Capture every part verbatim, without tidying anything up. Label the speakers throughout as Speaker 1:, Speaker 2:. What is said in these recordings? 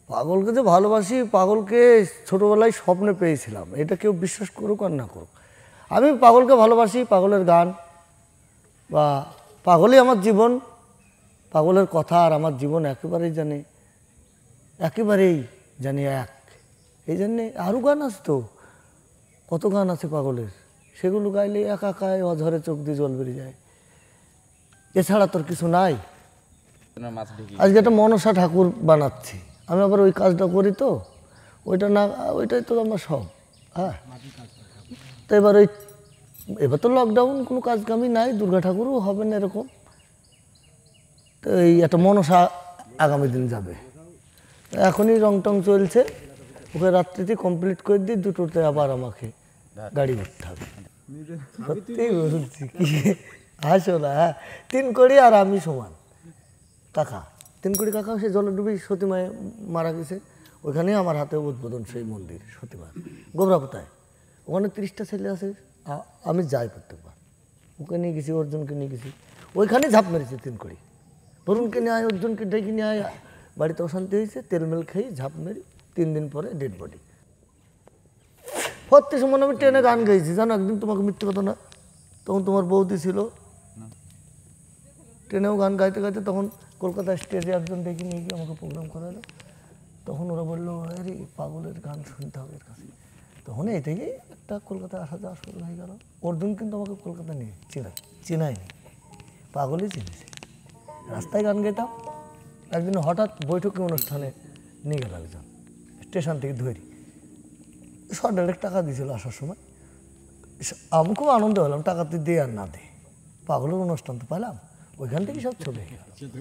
Speaker 1: পাগলকে যে ভালোবাসি, পাগলকে ছোটোবেলায় স্বপ্নে পেয়েছিলাম, এটা কেউ বিশ্বাস করুক আর না করুক। আমি পাগলকে ভালোবাসি, পাগলের গান বা পাগলই আমার জীবন, পাগলের কথা আর আমার জীবন একেবারেই জানি, একেবারেই জানি এক। এই জন্যে আরও গান আছে তো, কত গান আছে পাগলের, সেগুলো গাইলে একা একাই অঝরে চোখ দিয়ে জল বেরিয়ে যায়। এছাড়া তোর কিছু নাই। আজকে একটা মনসা ঠাকুর বানাচ্ছি, আমি আবার ওই কাজটা করি তো, ওইটা না, ওইটাই তো আমার সব। হ্যাঁ, তো এবার ওই এবার তো লকডাউন, কোনো কাজ কামি নাই, দুর্গা ঠাকুরও হবে না এরকম। তো এই একটা মনসা আগামী দিন যাবে, এখনই রং টং চলছে, ওকে রাত্রিতে কমপ্লিট করে দিই, দুটোতে আবার আমাকে গাড়ি উঠতে হবে। সত্যি বলছি, কি হাসো না। হ্যাঁ, তিন কোটি আর আমি সমান কাকা, তিন কোটি কাকা সে জলে ডুবি সতীমায় মারা গেছে, ওইখানেই আমার হাতে উদ্বোধন সেই মন্দির সতীমা গোবরাপতায়। ওখানে তিরিশটা ছেলে আছে, আমি যাই প্রত্যেকবার, ওকে নিয়ে গেছি, অর্জুনকে নিয়ে গেছি, ওইখানেই ঝাঁপ মেরেছি তিন কোটি। বরুণকে নিয়ে আয়, অর্জুনকে ডেকে নিয়ে আয়, বাড়িতে অশান্তি হয়েছে, তেলমেল খেয়ে ঝাঁপ মেরি, তিন দিন পরে ডেড বডি। প্রত্যেক সময় আমি ট্রেনে গান গাইছি জানো, একদিন তোমাকে মিথ্যে কথা না, তখন তোমার বৌদি ছিল, ট্রেনেও গান গাইতে গাইতে তখন কলকাতা স্টেজে একজন ডেকে নিয়ে গিয়ে আমাকে প্রোগ্রাম করালো, তখন ওরা বললো আরে পাগলের গান শুনতে হবে এর কাছে। তখন এই থেকেই একটা কলকাতায় আসা যাওয়া শুরু হয়ে গেল। অর্জুন কিন্তু আমাকে কলকাতা নিয়ে চেনা চেনায়নি, পাগলই চিনেছে। রাস্তায় গান গাইতাম, একদিন হঠাৎ বৈঠকি অনুষ্ঠানে নিয়ে গেল একজন, স্টেশন থেকে ধরি, শর্ট ডাইরেক্ট টাকা দিয়েছিল আসার সময়। আমি খুব আনন্দ হলাম, টাকা তুই দে আর না দে, পাগলের অনুষ্ঠান তো পেলাম, ওইখান থেকে সব চলে গেল।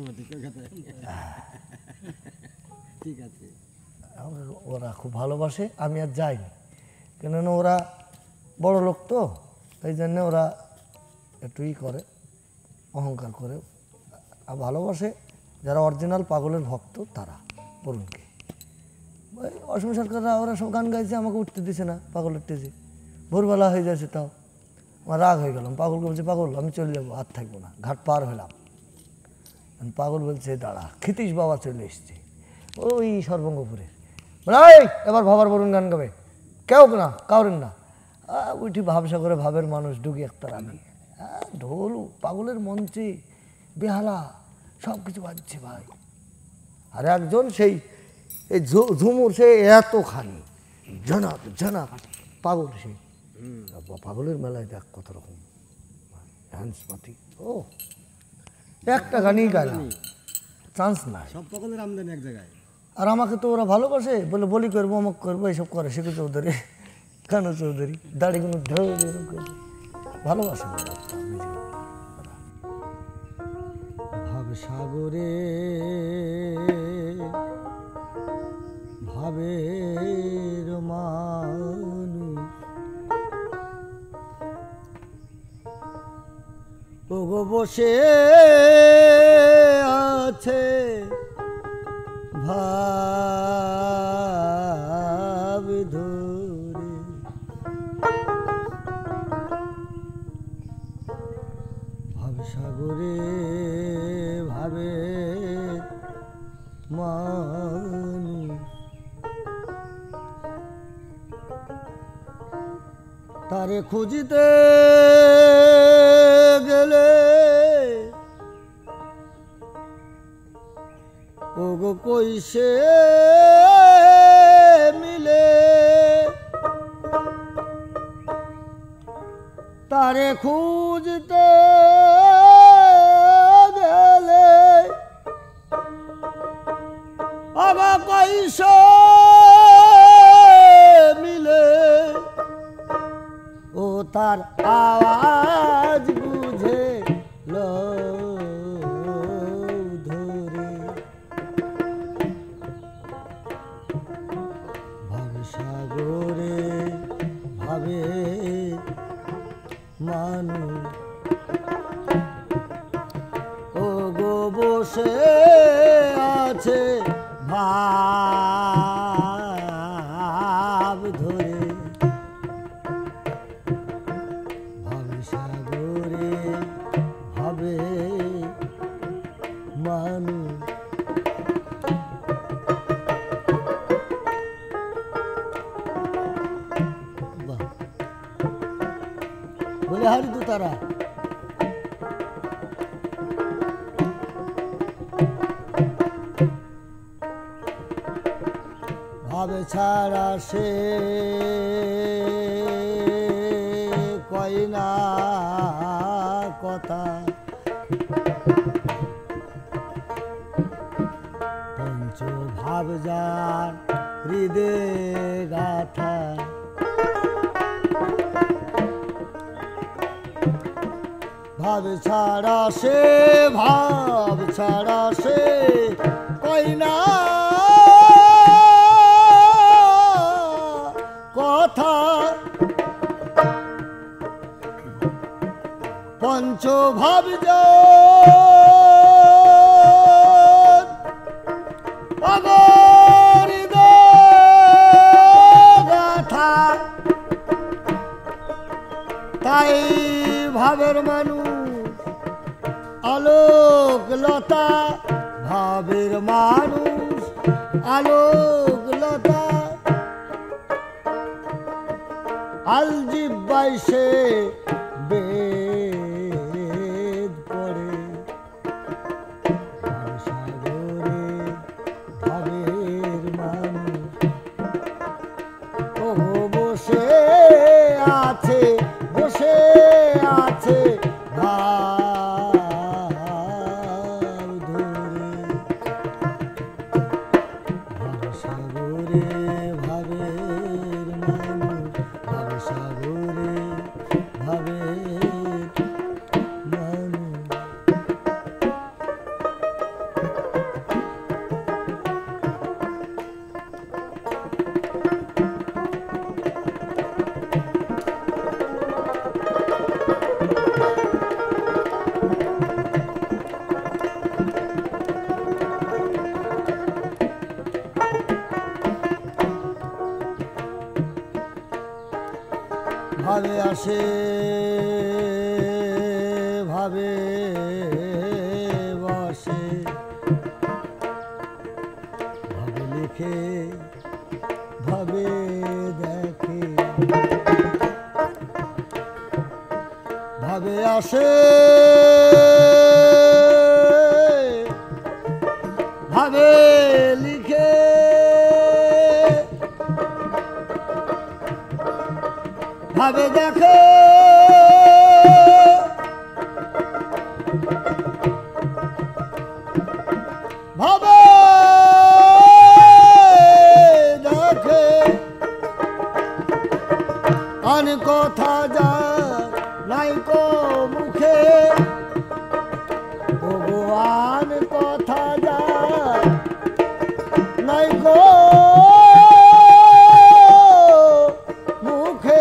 Speaker 1: ওরা খুব ভালোবাসে, আমি আর যাইনি, কেননা ওরা বড় লোক তো, এই জন্যে ওরা একটু ই করে, অহংকার করে। আর ভালোবাসে যারা অরিজিনাল পাগলের ভক্ত তারা। বরুণকে অসম সরকাররা ওরা সব গান গাইছে, আমাকে উঠতে দিছে না পাগলের টেজে, ভোরবেলা হয়ে যাচ্ছে, তাও আমার রাগ হয়ে গেলাম। পাগলকে বলছে পাগল আমি চলে যাবো, আর থাকবো না, ঘাট পার হলাম। পাগল বলছে দাঁড়া, ক্ষিতীশ বাবা চলে এসছে ওই সর্বঙ্গপুরের, বলাই এবার ভাবার বরুণ গান গাবে, কেউ না কাউরেন না। উঠি ভাবসা করে, ভাবের মানুষ ঢুকি একটা রানি, হ্যাঁ ঢোল পাগলের মঞ্চে বেহালা সব কিছু বাজছে ভাই। আর একজন সেই এই ঝুমুর, সে এতখানি জনাক জনাক পাগল, সে পাগলের মেলায় দেখ কত রকম হ্যান্স পাতি। ও একটা গানই গাইলাম, চান্স নাই, সব পাগলের আমদানি এক জায়গায়। আর আমাকে তো ওরা ভালোবাসে বলে বলি করবো, অমুক করবো, এইসব করে। শিখু চৌধুরী, কানু চৌধুরী, দাড়িগুলো ধরে ভালোবাসে। ভাব সাগরে ভাবের মানুষ, ওগো বসে আছে ভাব ধরে, ভাব সাগরে ভাবে মানুষ, তারে খুঁজিতে গেলে ওগো কইসে মিলে, তারে খুঁজতে গেলে ওগো কইসে মিলে, ও তার আওয়াজ বুঝে ধরে, ভাব সাগরে ভাবে মানুষ, ও গো বসে আছে ভাব ধরে, ভাব সাগরে ভাবে মানুষ। বিহারী দুতারা। ভাবে ছাড়া সে কয় না কথা, পঞ্চ ভাব যার হৃদয়ে গাথা। ভাব ছাড়া সে ভাব ছাড়া সে কয় না কথা, পঞ্চ ভাব গাথা। তাই ভাবের মানুষ আলোক লতা, ভাবের মানুষ আলোক লতা। আল জিব্বাই সে বেদ পড়ে, সাগরে ভাবের মানুষ ও বসে আছে বসে আছে ভাব ধরে। সাগরে ভাবের মানুষ, সাগরে ভাবের মানুষ। ভাবে আসে ভাবে বসে, ভাবে লিখে ভাবে দেখে। ভাবে আসে ভাবে লিখে, ভাবে দেখে। ভাবে দেখে আন কথা যা নাই কো মুখে, ভগবান কথা যা নাই কো মুখে।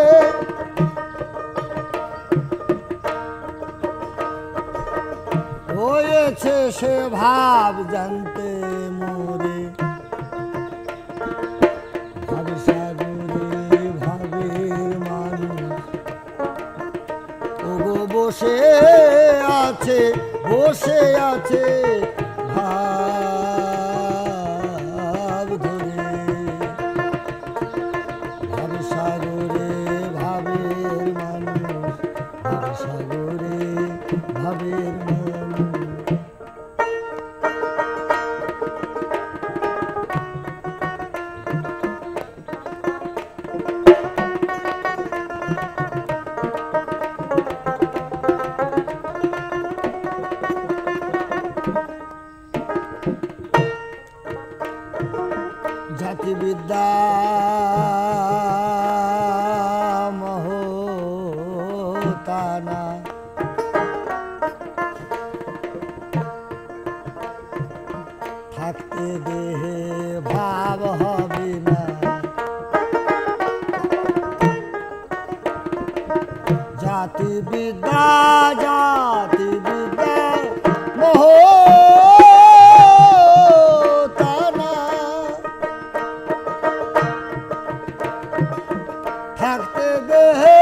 Speaker 1: হয়েছে সে ভাব জানতে মোরে, ভাব সাগরে ভাবের মানুষ ওগো বসে আছে বসে আছে ভাব ধরে। ভাব সাগরে ভাবের মানুষ, ভাব সাগরে ভাবের মানুষ। জাতিবিদ্যা মহতানা, থাকতে দেহে ভাব হবে না। জাতিবিদ্যা জাতিবিদ্যা মহতানা, থাকতে দেহে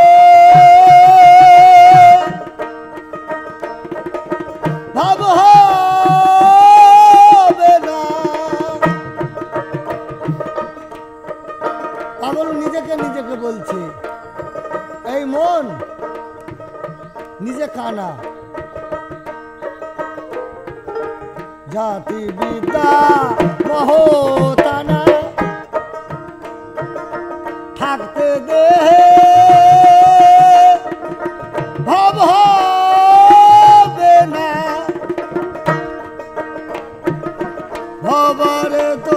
Speaker 1: ভাব হবে না। পাগল নিজেকে নিজেকে বলছে, এই মন নিজে কানা জাতি বিদ্যা মহতানা থাকতে দে ভাব হবে না ভবরে তো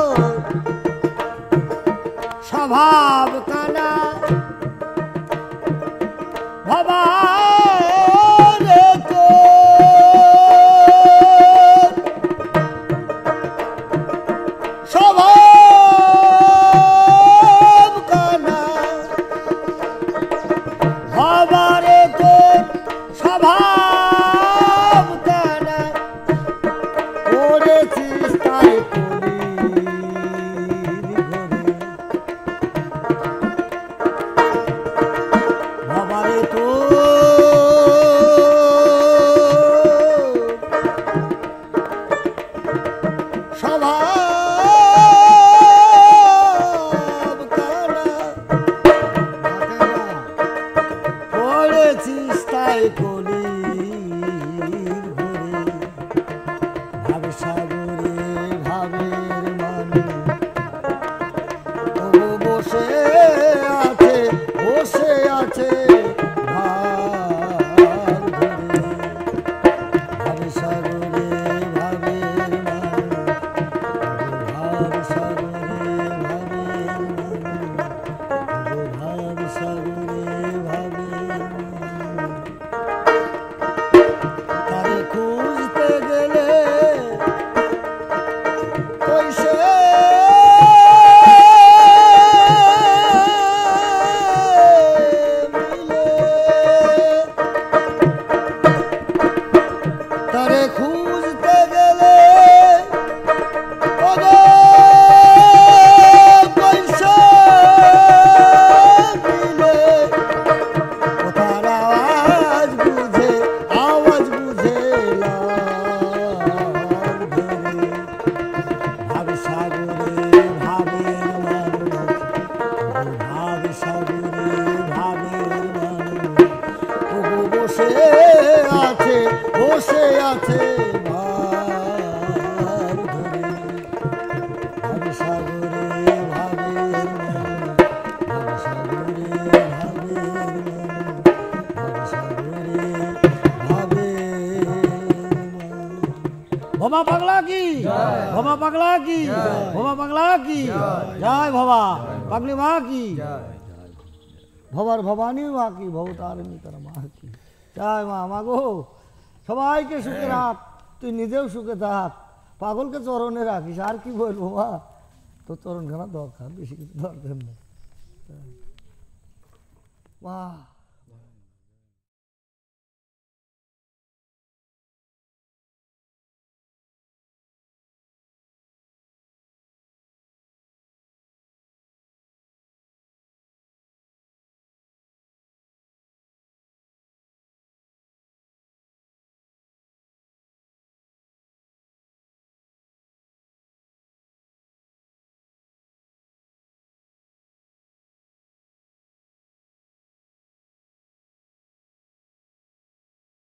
Speaker 1: স্বভাব কানা ভবারে তো স্বভাব কানা ভবারে তো স্বভাব কানা করেছিস তাই ভবারে তো স্বভাব কানা করেছিস তাই কলি ভাবে সাগরে ভাবের মানুষ ও বসে আছে বসে আছে ভাব ধরে ভাবে সাগরে ভাবের মানুষ ভাব সাগরে ভাবের মানুষ ভাব সাগরে ভাবের মানুষ তারে খুঁজতে গেলে কইসে মিলে তারে খুঁজতে গেলে ওগো কইসে মিলে কোথার আওয়াজ বুঝে আওয়াজ বুঝে লাগ ধরে ভাব সাগরে ভাবের মানুষ ভাব সাগরে ভাবের মানুষ ওগো বসে আছে বসে আছে ভাব ধরে ভাব সাগরে ভাবের মানুষ ভাব সাগরে ভাবের মানুষ ভাব সাগরে ভাবের মানুষ ভবা পাগলা কি ভবা পাগলা কি ভবা পাগলা কি জয় ভবা পাগলি মা কি ভবার ভবানী মা কি ভবতারিণী তার মা কি জয় মা মা গো সবাইকে সুখে রাখ তুই নিজেও সুখে থাক পাগলকে চরণে রাখিস আর কি বলবো মা তো চরণখানা দরকার বেশি কিছু দরকার নেই মা